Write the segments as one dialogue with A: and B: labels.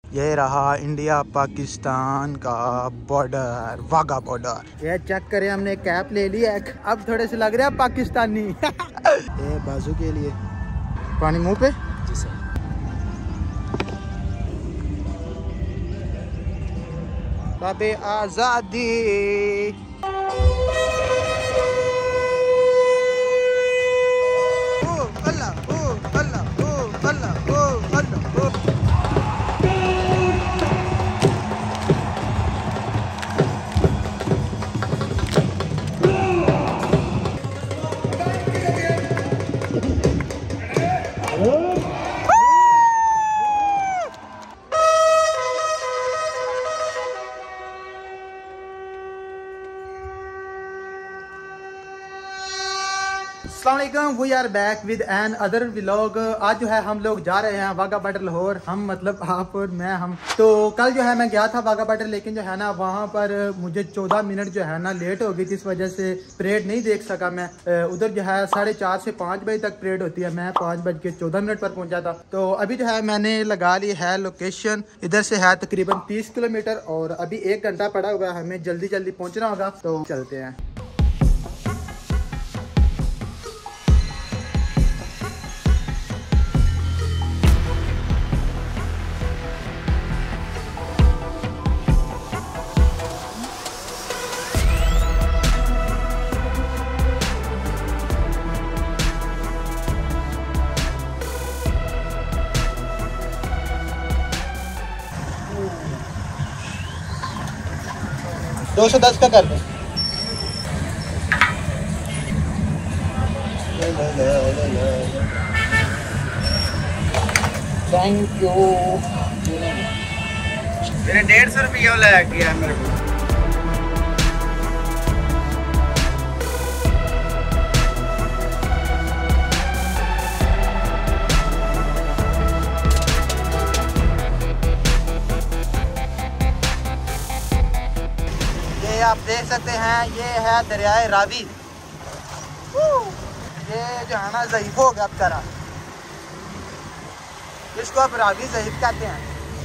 A: ये रहा इंडिया पाकिस्तान का बॉर्डर, वाघा बॉर्डर। ये चेक करें, हमने कैप ले ली है, अब थोड़े से लग रहा है पाकिस्तानी। ये बाजू के लिए पानी मुंह पे। जी सर। बाबे आजादी। ओ अल्लाह, ओ अल्लाह, ओ अल्लाह, ओ अल्लाह, ओ। अस्सलामुअलैकुम, we are back with another vlog. आज जो है हम लोग जा रहे हैं वाघा बॉर्डर लाहौर। हम मतलब आप और मैं, हम तो कल जो है मैं गया था वाघा बॉर्डर, लेकिन जो है ना वहाँ पर मुझे 14 मिनट जो है ना लेट हो गई, जिस वजह से परेड नहीं देख सका मैं। उधर जो है 4:30 से 5 बजे तक परेड होती है, मैं 5:14 पर पहुंचा था। तो अभी जो है मैंने लगा ली है लोकेशन, इधर से है तकरीबन 30 किलोमीटर और अभी 1 घंटा पड़ा हुआ है, हमें जल्दी जल्दी पहुँचना होगा। तो चलते हैं। दो 210 का कर दें। Thank you. मेरे 150 रुपये लग गया मेरे को। आप देख सकते हैं ये है दरियाए रावी। ये जो है ना ज़ईफ़ हो गया बेचारा, इसको आप रावी ज़ईफ़ कहते हैं।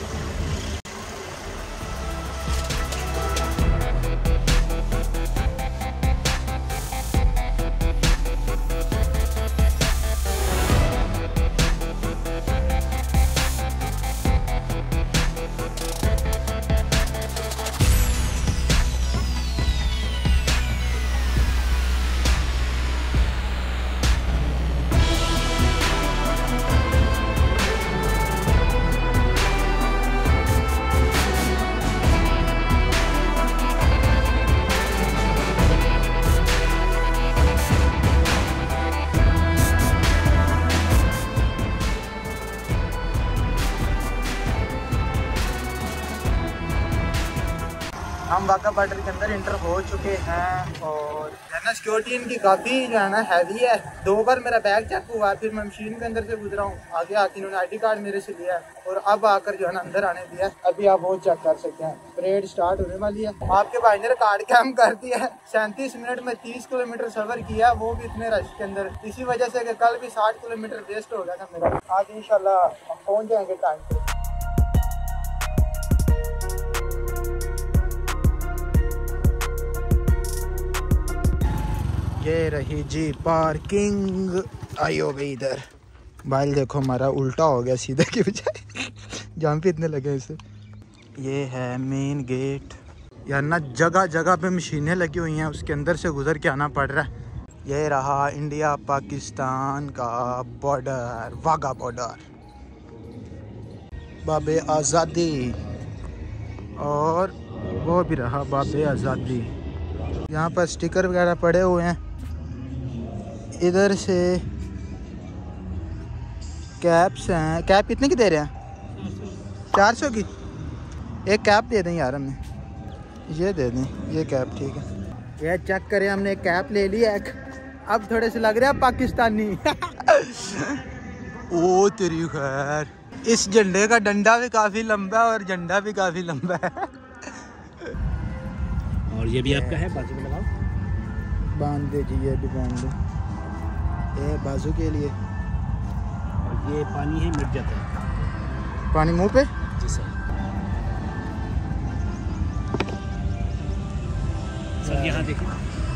A: हम वाघा बॉर्डर के अंदर इंटर हो चुके हैं और जो है ना सिक्योरिटी इनकी काफ़ी जो है ना हैवी है। 2 बार मेरा बैग चेक हुआ, फिर मैं मशीन के अंदर से गुजरा हूँ, आगे आके इन्होंने ID कार्ड मेरे से लिया और अब आकर जो है ना अंदर आने दिया। अभी आप वो चेक कर सकते हैं, परेड स्टार्ट होने वाली है। आपके भाई ने कार्ड कैम कर दिया है। 37 मिनट में 30 किलोमीटर सफर किया, वो भी इतने रश के अंदर, इसी वजह से कि कल भी 60 किलोमीटर वेस्ट हो गया था मेरा। आज इंशाल्लाह हम पहुँच जाएंगे टाइम पे। ये रही जी पार्किंग। आइयो भाई इधर। बाइल देखो हमारा उल्टा हो गया सीधे के बजाय, जहाँ पे इतने लगे इसे। ये है मेन गेट। यार ना जगह जगह पे मशीनें लगी हुई हैं, उसके अंदर से गुजर के आना पड़ रहा है। ये रहा इंडिया पाकिस्तान का बॉर्डर, वाघा बॉर्डर, बाबे आज़ादी। और वो भी रहा बाबे आज़ादी। यहाँ पर स्टिकर वगैरह पड़े हुए हैं। इधर से कैप्स हैं। कैप कितने की दे रहे हैं? 400 की। एक कैप दे दें यार, हमें ये दे दें, ये कैप ठीक है। ये चेक करें, हमने कैप ले ली है, अब थोड़े से लग रहा है पाकिस्तानी। ओ तेरी खैर, इस झंडे का डंडा भी काफ़ी लंबा है और झंडा भी काफ़ी लंबा है।
B: और ये भी आपका है, बाजू में लगाओ।
A: बांध दे जी, ये भी बांध दे, ये बाजू के लिए।
B: और ये पानी है, मिट जाता है
A: पानी मुंह पे।
B: जी सर। यहाँ देखिए।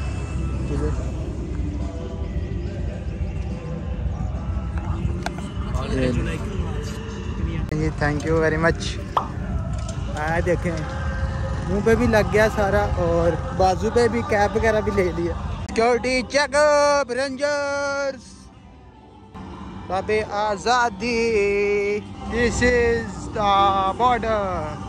A: जी थैंक यू वेरी मच। देखें मुंह पे भी लग गया सारा और बाजू पे भी कैप वगैरह भी ले लिया। सिक्योरिटी चेकअप रेंजर्स बाबे आज़ादी, दिस इज द बॉर्डर।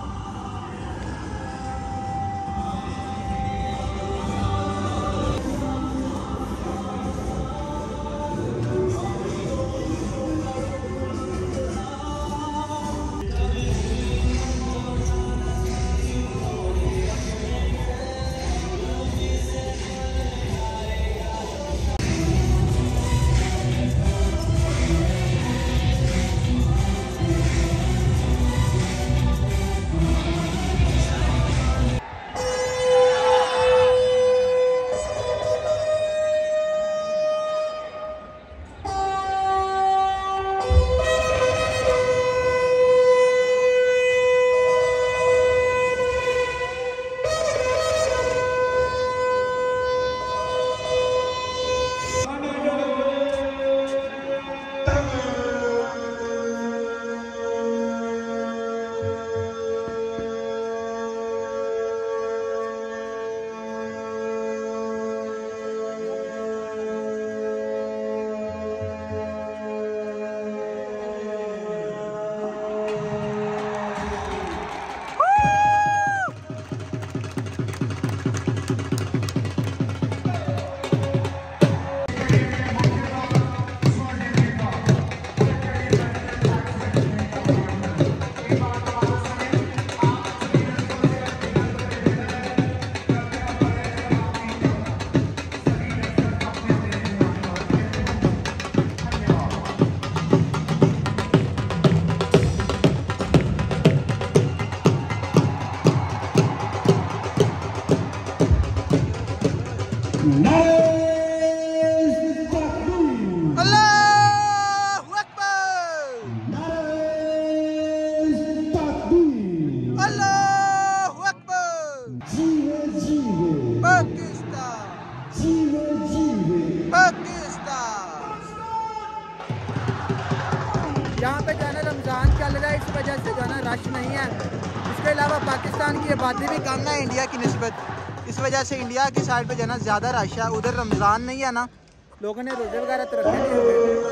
A: यहाँ पे जाना रमज़ान चल रहा है, इस वजह से जाना रश नहीं है। इसके अलावा पाकिस्तान की आबादी भी कम है इंडिया की निस्बत, इस वजह से इंडिया की साइड पे जाना ज़्यादा रश है। उधर रमज़ान नहीं है ना, लोगों ने रोज़े वगैरह तो रखे नहीं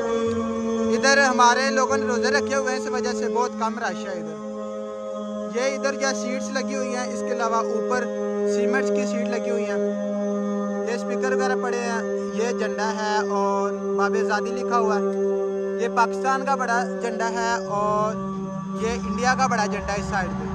A: हुए, इधर हमारे लोगों ने रोज़े रखे हुए हैं, इस वजह से बहुत कम रश है इधर। ये इधर क्या सीट्स लगी हुई हैं, इसके अलावा ऊपर सीमेंट्स की सीट लगी हुई हैं, ये स्पीकर वगैरह पड़े हैं, ये झंडा है और बाबे आज़ादी लिखा हुआ है। ये पाकिस्तान का बड़ा झंडा है और ये इंडिया का बड़ा झंडा है इस साइड पे।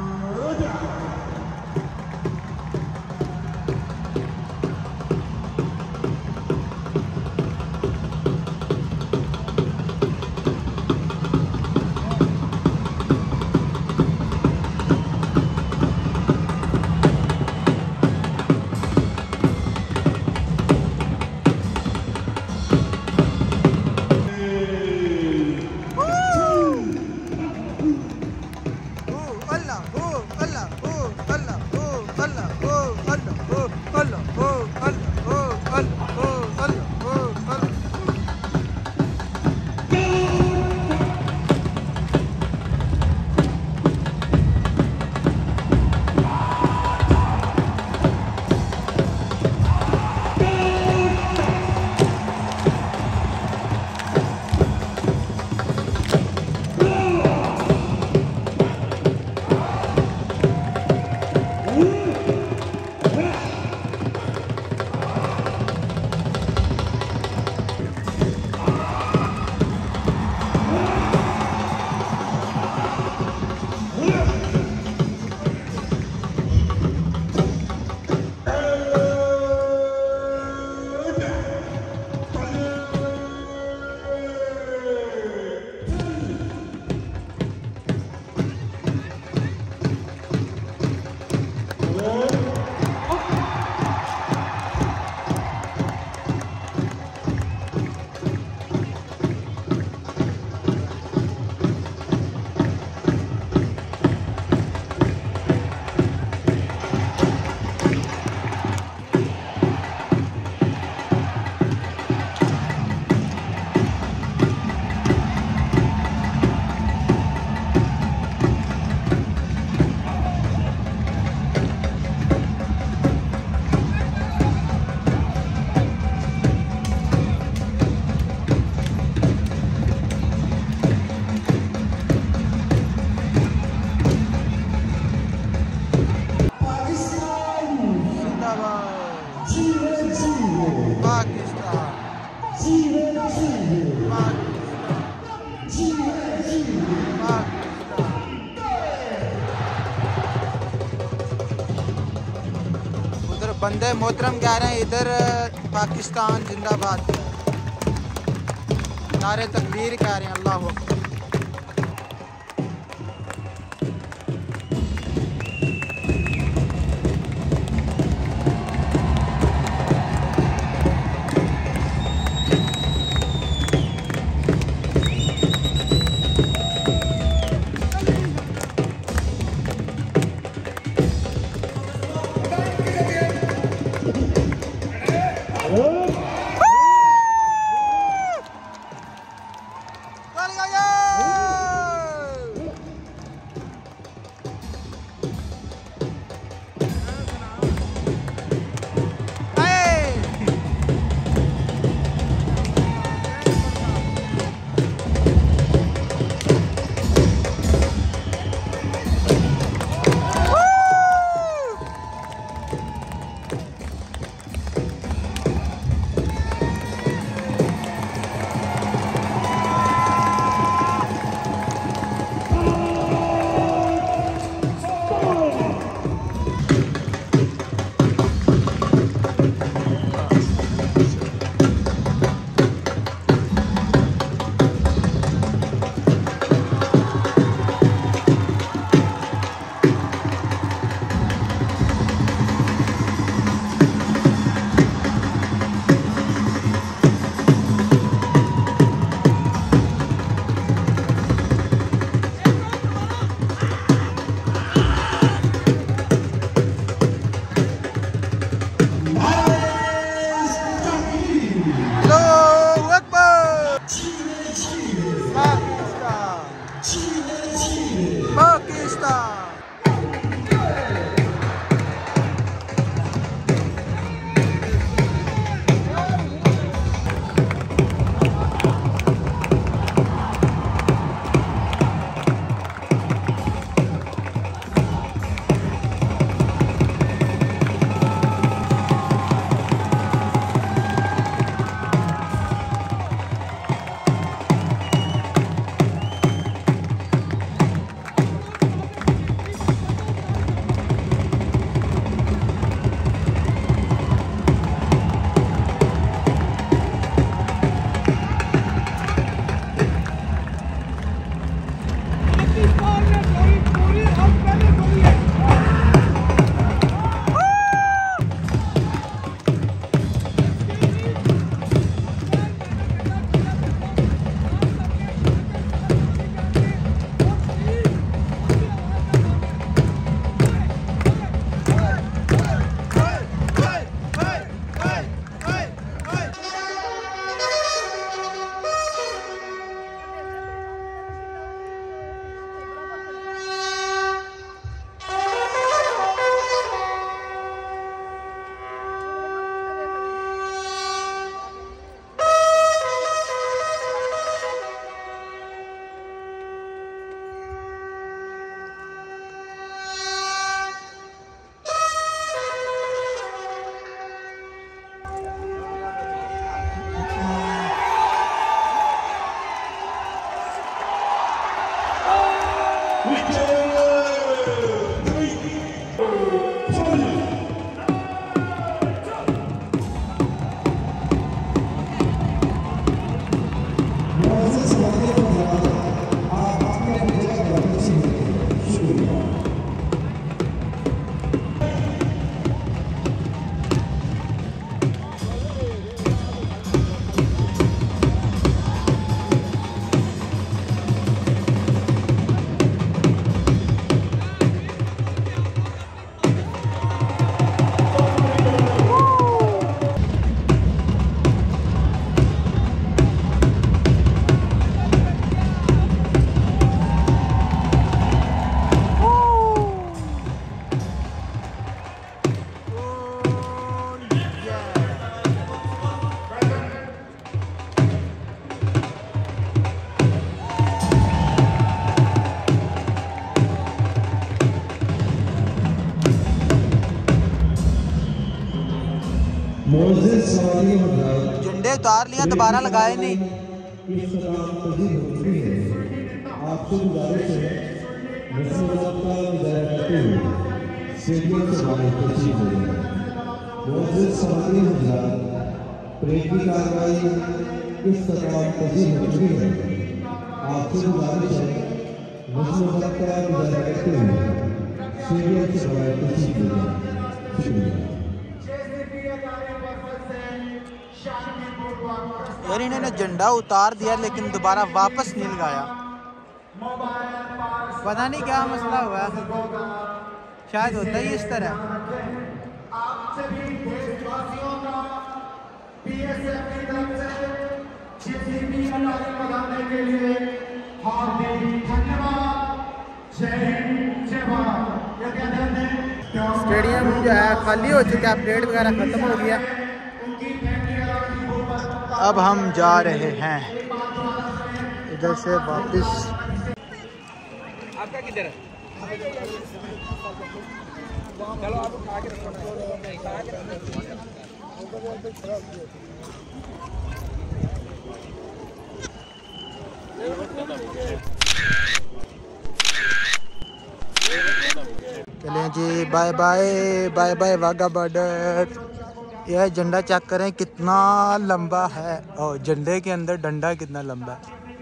A: बंदे मोहतरम कह रहे हैं इधर पाकिस्तान जिंदाबाद, नारे तकबीर कह रहे हैं, अल्लाह हू अकबर।
C: झंडे उतार लिया, दोबारा लगाए नहीं।
D: आपसे गुजारिश है स्टेडियम से मुअज़्ज़िज़ सामईन हज़रात, परेड की कार्रवाई इस तरह पसीन हो चुकी है। आपसे गुजारिश है नज़्म वक्त का गुजारा करते हुए स्टेडियम से बाहर तशरीफ़ ले जाएं। शुक्रिया।
C: यार इन्होंने झंडा उतार दिया लेकिन दोबारा वापस नहीं लगाया, पता नहीं क्या मसला हुआ, शायद होता ही इस तरह।
A: स्टेडियम जो है खाली हो चुका है, परेड वगैरह खत्म हो गया।
C: अब हम जा रहे हैं इधर से वापस।
B: आपका किधर है? चलो आप खा के रखो।
C: चलें जी, bye bye bye bye Wagah border. यह झंडा चेक करें कितना लंबा है और झंडे के अंदर डंडा कितना लंबा है।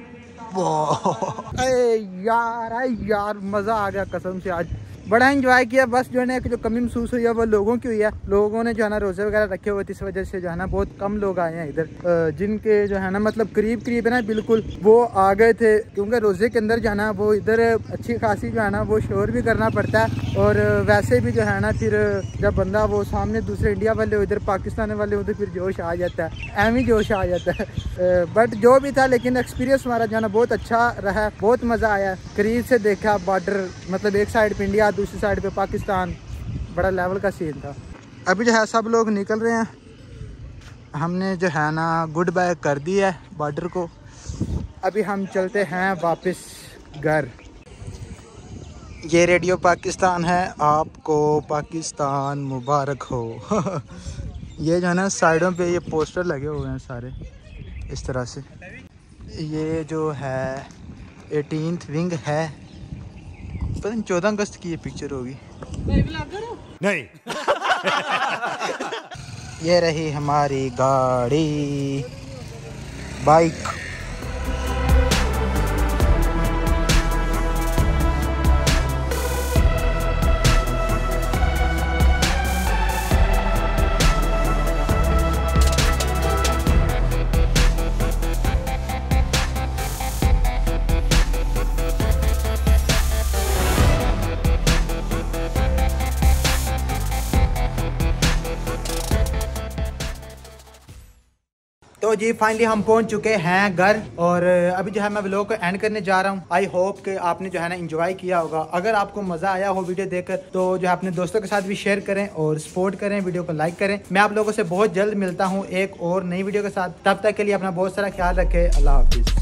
A: यार मज़ा आ गया कसम से, आज बड़ा एंजॉय किया। बस जो है ना जो कमी महसूस हुई है वो लोगों की हुई है। लोगों ने जो है ना रोज़े वगैरह रखे हुए थे, इस वजह से जो है ना बहुत कम लोग आए हैं इधर। जिनके जो है ना मतलब करीब करीब है ना बिल्कुल वो आ गए थे, क्योंकि रोज़े के अंदर जो है ना वो इधर अच्छी खासी जो है ना वो शोर भी करना पड़ता है। और वैसे भी जो है ना फिर जब बंदा वो सामने दूसरे इंडिया वाले हो, इधर पाकिस्तान वाले हो, तो फिर जोश आ जाता है, एवं जोश आ जाता है। बट जो भी था लेकिन एक्सपीरियंस हमारा जो है ना बहुत अच्छा रहा, बहुत मज़ा आया। करीब से देखा बॉर्डर, मतलब एक साइड पे इंडिया, दूसरी साइड पे पाकिस्तान, बड़ा लेवल का सीन था।
C: अभी जो है सब लोग निकल रहे हैं, हमने जो है ना गुड बाय कर दिया है बॉर्डर को।
A: अभी हम चलते हैं वापस घर।
C: ये रेडियो पाकिस्तान है, आपको पाकिस्तान मुबारक हो। ये जो है ना साइडों पे ये पोस्टर लगे हुए हैं सारे इस तरह से। ये जो है 18th विंग है, पता नहीं 14 अगस्त की ये पिक्चर होगी।
B: नहीं।
C: ये रही हमारी गाड़ी, बाइक।
A: तो जी फाइनली हम पहुंच चुके हैं घर, और अभी जो है मैं व्लॉग को एंड करने जा रहा हूं। आई होप कि आपने जो है ना एंजॉय किया होगा। अगर आपको मज़ा आया हो वीडियो देखकर तो जो है अपने दोस्तों के साथ भी शेयर करें और सपोर्ट करें, वीडियो को लाइक करें। मैं आप लोगों से बहुत जल्द मिलता हूँ एक और नई वीडियो के साथ। तब तक के लिए अपना बहुत सारा ख्याल रखें। अल्लाह हाफिज़।